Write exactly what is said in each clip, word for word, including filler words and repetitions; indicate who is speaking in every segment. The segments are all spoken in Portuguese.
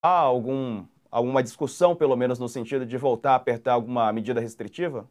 Speaker 1: Há algum, alguma discussão, pelo menos no sentido de voltar a apertar alguma medida restritiva?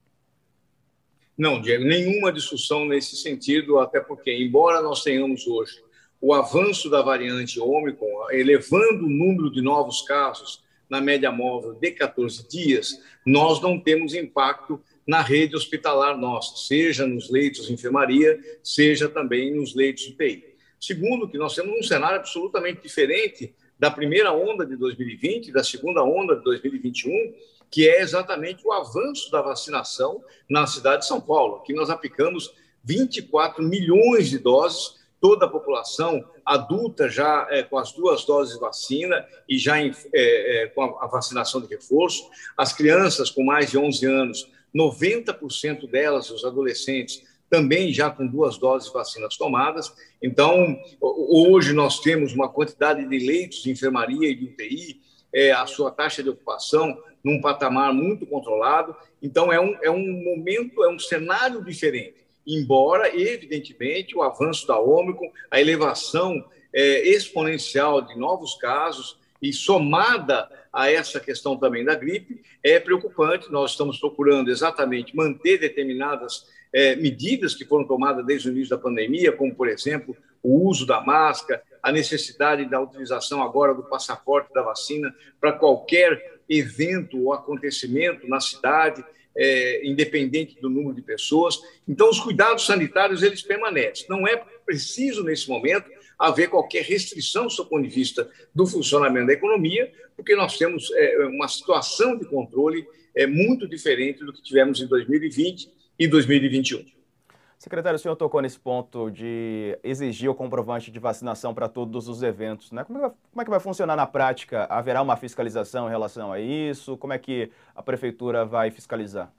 Speaker 2: Não, Diego, nenhuma discussão nesse sentido, até porque, embora nós tenhamos hoje o avanço da variante Ômicron, elevando o número de novos casos na média móvel de quatorze dias, nós não temos impacto na rede hospitalar nossa, seja nos leitos de enfermaria, seja também nos leitos de U T I. Segundo, que nós temos um cenário absolutamente diferente da primeira onda de dois mil e vinte, da segunda onda de dois mil e vinte e um, que é exatamente o avanço da vacinação na cidade de São Paulo. Aqui nós aplicamos vinte e quatro milhões de doses, toda a população adulta já é, com as duas doses de vacina e já em, é, é, com a, a vacinação de reforço. As crianças com mais de onze anos, noventa por cento delas, os adolescentes, também já com duas doses de vacinas tomadas. Então, hoje nós temos uma quantidade de leitos de enfermaria e de U T I, é, a sua taxa de ocupação num patamar muito controlado. Então, é um, é um momento, é um cenário diferente, embora, evidentemente, o avanço da Ômicron, a elevação é, exponencial de novos casos e somada a essa questão também da gripe, é preocupante. Nós estamos procurando exatamente manter determinadas é, medidas que foram tomadas desde o início da pandemia, como, por exemplo, o uso da máscara, a necessidade da utilização agora do passaporte da vacina para qualquer evento ou acontecimento na cidade, é, independente do número de pessoas. Então, os cuidados sanitários, eles permanecem. Não é preciso, nesse momento, haver qualquer restrição do ponto de vista do funcionamento da economia, porque nós temos é, uma situação de controle é, muito diferente do que tivemos em dois mil e vinte e dois mil e vinte e um.
Speaker 1: Secretário, o senhor tocou nesse ponto de exigir o comprovante de vacinação para todos os eventos, né? Como é, que vai, como é que vai funcionar na prática? Haverá uma fiscalização em relação a isso? Como é que a prefeitura vai fiscalizar?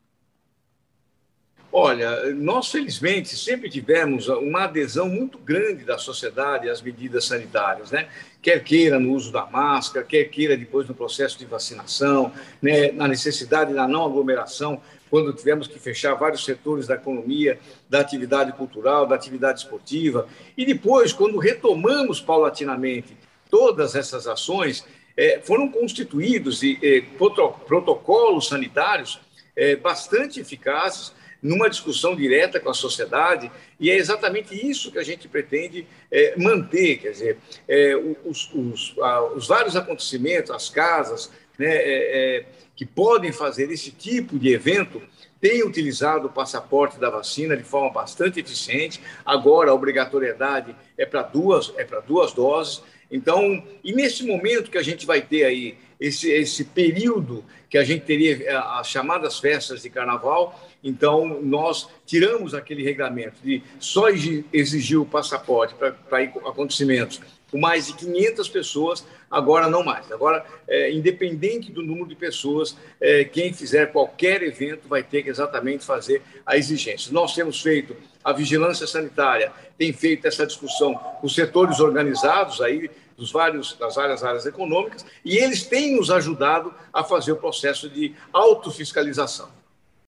Speaker 2: Olha, nós felizmente sempre tivemos uma adesão muito grande da sociedade às medidas sanitárias, né? Quer queira no uso da máscara, quer queira depois no processo de vacinação, né? Na necessidade da não aglomeração, quando tivemos que fechar vários setores da economia, da atividade cultural, da atividade esportiva, e depois, quando retomamos paulatinamente todas essas ações, eh, foram constituídos eh, protocolos sanitários eh, bastante eficazes, numa discussão direta com a sociedade, e é exatamente isso que a gente pretende é, manter, quer dizer, é, os, os, a, os vários acontecimentos, as casas, né, é, é, que podem fazer esse tipo de evento, têm utilizado o passaporte da vacina de forma bastante eficiente. Agora a obrigatoriedade é para duas, é para duas doses. Então, e nesse momento que a gente vai ter aí esse, esse período que a gente teria as chamadas festas de carnaval, então nós tiramos aquele regulamento de só exigir o passaporte para acontecimentos com mais de quinhentas pessoas, agora não mais. Agora, é, independente do número de pessoas, é, quem fizer qualquer evento vai ter que exatamente fazer a exigência. Nós temos feito, a vigilância sanitária tem feito essa discussão com os setores organizados aí, dos vários, das várias áreas econômicas, e eles têm nos ajudado a fazer o processo de autofiscalização.